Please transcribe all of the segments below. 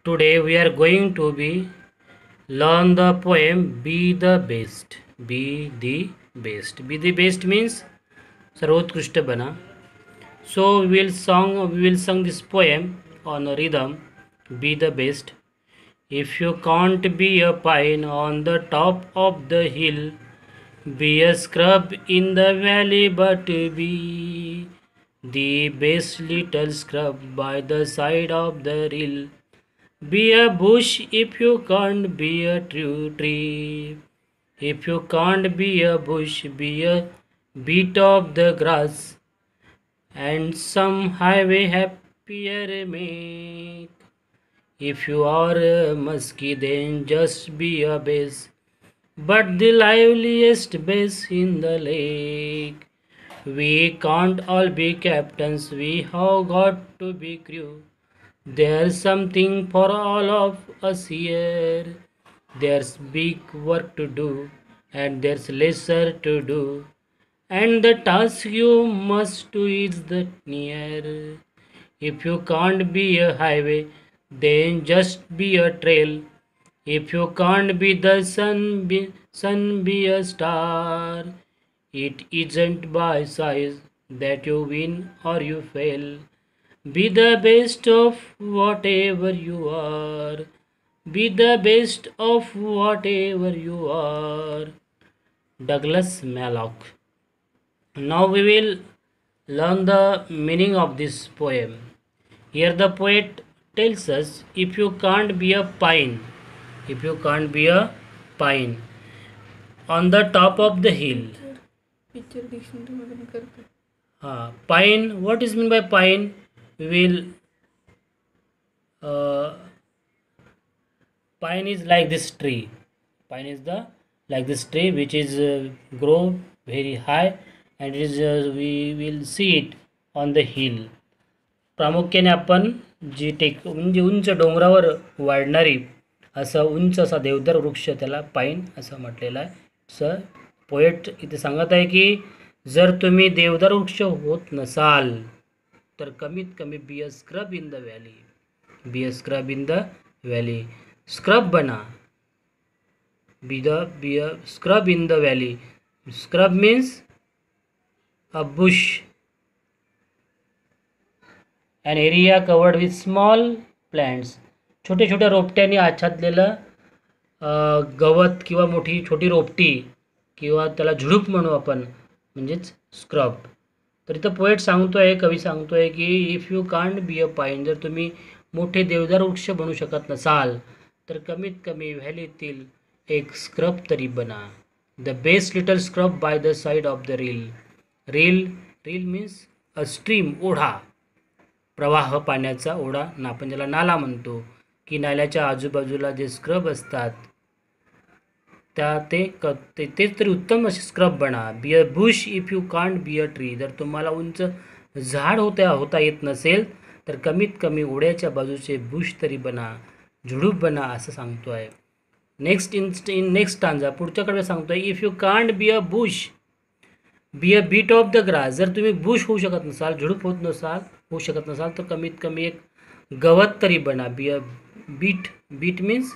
Today we are going to be learn the poem Be the Best. Be the Best. Be the Best means सर्वोत्कृष्ट बना. So we will sing this poem on a rhythm. Be the best. If you can't be a pine on the top of the hill, be a scrub in the valley, but be the best little scrub by the side of the rill. Be a bush if you can't be a true tree. If you can't be a bush, be a bit of the grass, and some highway happier make. If you are a musky, then just be a bass, but the liveliest bass in the lake. We can't all be captains, we have got to be crew. There's something for all of us here. There's big work to do, and there's lesser to do. And the task you must do is the near. If you can't be a highway, then just be a trail. If you can't be the sun, be a star. It isn't by size that you win or you fail. Be the best of whatever you are. Be the best of whatever you are. Douglas Malloch. Now we will learn the meaning of this poem. Here the poet tells us, if you can't be a pine, if you can't be a pine on the top of the hill. Pine, what is meant by pine? We will pine is like this tree. Pine is the like this tree which is grow very high, and it is we will see it on the hill. प्रामुख्याने आपण जी म्हणजे उंच डोंगरावर वाढणारी असा उंच असा देवदार वृक्ष त्याला पाईन असं म्हटलेलं आहे. असं पोएट इथे सांगत आहे की जर तुम्ही देवदार वृक्ष होत नसाल तर कमीत कमी be a scrub in the valley. Be a scrub in the valley. Scrub बना. Be a scrub in the valley. Scrub means a bush, an area covered with small plants. छोटे छोट्या रोपट्यांनी आच्छादलेलं गवत किंवा छोटी रोपटी किंवा त्याला झुडूप म्हणू आपण, म्हणजेच स्क्रब. तर इथं पोएट सांगतोय, कवी सांगतोय की if you can't be a pine, जर तुम्ही मोठे देवदार वृक्ष बनू शकत नसाल तर कमीत कमी व्हॅलीतील एक स्क्रब तरी बना. The best little scrub by the side of the rill. Rill means a stream, ओढा, प्रवाह पाण्याचा ओढा. आपण ज्याला नाला म्हणतो, की नाल्याच्या आजूबाजूला जे स्क्रब असतात तेच तरी उत्तम असे स्क्रब बना. Be a bush if you can't be a tree. जर तुम्हाला उंच झाड होता येत नसेल तर कमीत कमी ओढ्याच्या बाजूचे बुश तरी बना, झुडूप बना असं सांगतो आहे. नेक्स्ट स्टांजा पुढच्याकडे सांगतोय, if you can't be a bush, be a bit of the grass. जर तुम्ही बुश होऊ शकत नसाल, झुडूप होऊ शकत नसाल तर कमीत कमी एक गवत तरी बना. Be a bit means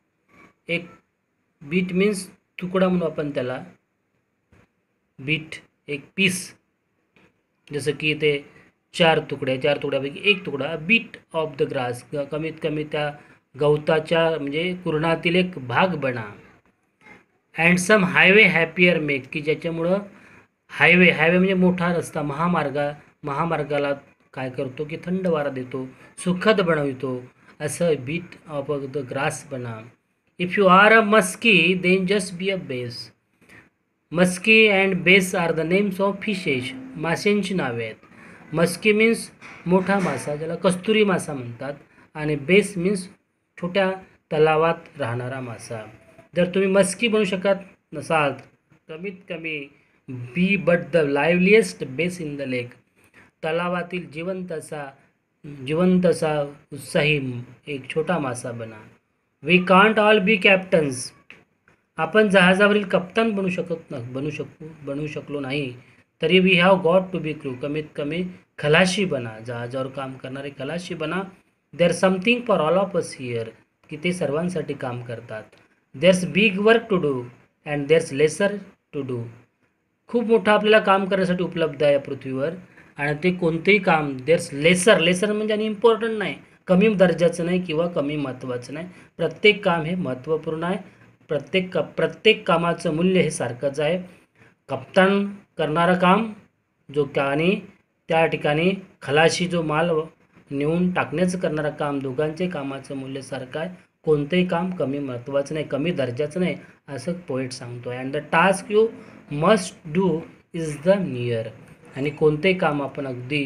bit means तुकडा म्हणून आपण त्याला. बीट एक पीस, जसं की ते चार तुकड्यापैकी एक तुकडा. बीट ऑफ द ग्रास, कमीत कमी त्या गवताच्या म्हणजे कुरणातील एक भाग बना. And some highway happier make, की ज्याच्यामुळं हायवे म्हणजे मोठा रस्ता, महामार्गाला काय करतो की थंड वारा देतो, सुखद बनवितो. असं बीट ऑफ द ग्रास बना. If you are a muskie then just be a bass. Muskie and bass are the names of fishes. माशांची नावे आहेत. मस्की मीन्स मोठा मासा, ज्याला कस्तुरी मासा म्हणतात, आणि बेस मीन्स छोट्या तलावात राहणारा मासा. जर तुम्ही मस्की बनू शकत नसाल कमीत कमी be but the liveliest bass in the lake. तलावातील जिवंत असा उत्साही एक छोटा मासा बना. We can't all be captains. आपण जहाजावरील कप्तान बनू शकलो नाही तरी we have got to be crew. कमीत कमी खलाशी बना, जहाजावर काम करणारे खलाशी बना. There something for all of us here, की ते सर्वांसाठी काम करतात. There's big work to do and there's lesser to do. खूप मोठं आपल्याला काम करण्यासाठी उपलब्ध आहे या पृथ्वीवर, आणि ते कोणतेही काम देअर्स लेसर, लेसर म्हणजे आणि इम्पॉर्टंट नाही, कमी दर्जाचं नाही किंवा कमी महत्त्वाचं नाही. प्रत्येक काम हे महत्त्वपूर्ण आहे. प्रत्येक कामाचं मूल्य हे सारखंच आहे. कप्तान करणारं काम जो आणि त्या ठिकाणी खलाशी जो माल नेऊन टाकण्याचं करणारं काम, दोघांचे कामाचं मूल्य सारखं आहे. कोणतेही काम कमी महत्त्वाचं नाही, कमी दर्जाचं नाही, असं पोएट सांगतो आहे. And the task you must do is the near. आणि कोणतेही काम आपण अगदी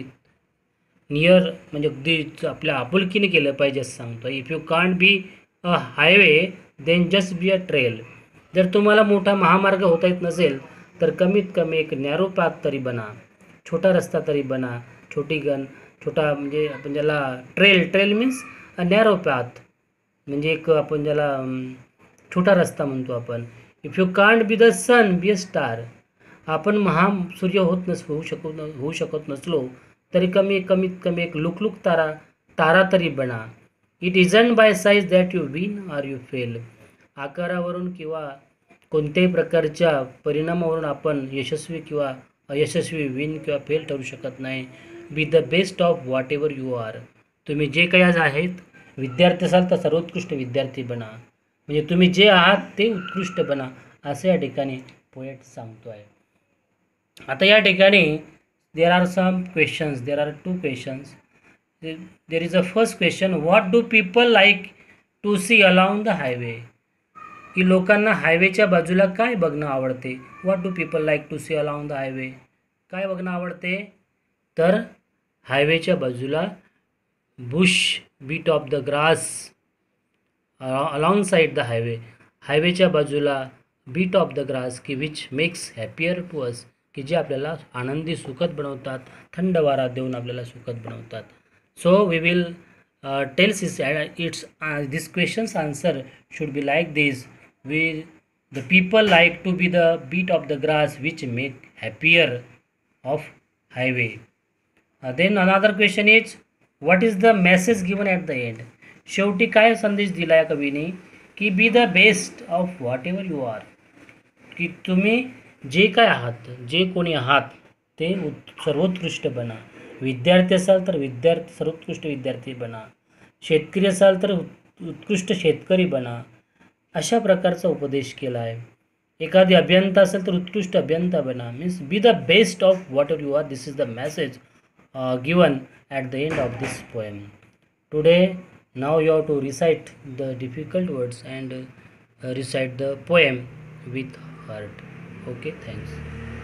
नियर म्हणजे अगदी आपल्या आपुलकीने केलं पाहिजे असं सांगतो. If you can't be a highway then just be a trail. जर तुम्हाला मोठा महामार्ग होता येत नसेल तर कमीत कमी एक नॅरो पाथ तरी बना, छोटा रस्ता तरी बना. छोटा म्हणजे आपण ज्याला trail means a narrow path, म्हणजे एक आपण ज्याला छोटा रस्ता म्हणतो आपण. If you can't be the sun be a star. आपण सूर्य होऊ शकत नसलो तरी कमीत कमी एक लुकलुक तारा तरी बना. It isn't by size that you win or you fail. आकारावरून किंवा कोणत्याही प्रकारच्या परिणामावरून आपण यशस्वी किंवा अयशस्वी, विन किंवा फेल ठरू शकत नाही. Be the best of whatever you are. तुम्ही जे काही आज आहेत, विद्यार्थी असाल तर सर्वोत्कृष्ट विद्यार्थी बना. म्हणजे तुम्ही जे आहात ते उत्कृष्ट बना, असं या ठिकाणी पोएट सांगतो आहे. आता या ठिकाणी there are some questions, there are 2 questions. There is a first question, what do people like to see along the highway. की लोकांना हायवेच्या बाजूला काय बघणं आवडते. What do people like to see along the highway. काय बघणं आवडते, तर हायवेच्या बाजूला bush, bit of the grass alongside the highway. हायवेच्या बाजूला बीट ऑफ द ग्रास की which makes happier to us, की जे आपल्याला आनंदी सुखद बनवतात, थंड वारा देऊन आपल्याला सुखद बनवतात. So we will tells it's this questions answer should be like this. The people like to be the beat of the grass which make happier of highway. Then another question is, what is the message given at the end. शेवटी काय संदेश दिला या कवीने, की be the best of whatever you are. की तुम्ही जे काय आहात, जे कोणी आहात ते सर्वोत्कृष्ट बना. विद्यार्थी असाल तर सर्वोत्कृष्ट विद्यार्थी बना. शेतकरी असाल तर उत्कृष्ट शेतकरी बना. अशा प्रकारचा उपदेश केला आहे. एखादी अभियंता असेल तर उत्कृष्ट अभियंता बना. Means be the best of whatever you are. This is the message given at the end of this poem. Today, now you have to recite the difficult words and recite the poem with heart. Okay, thanks.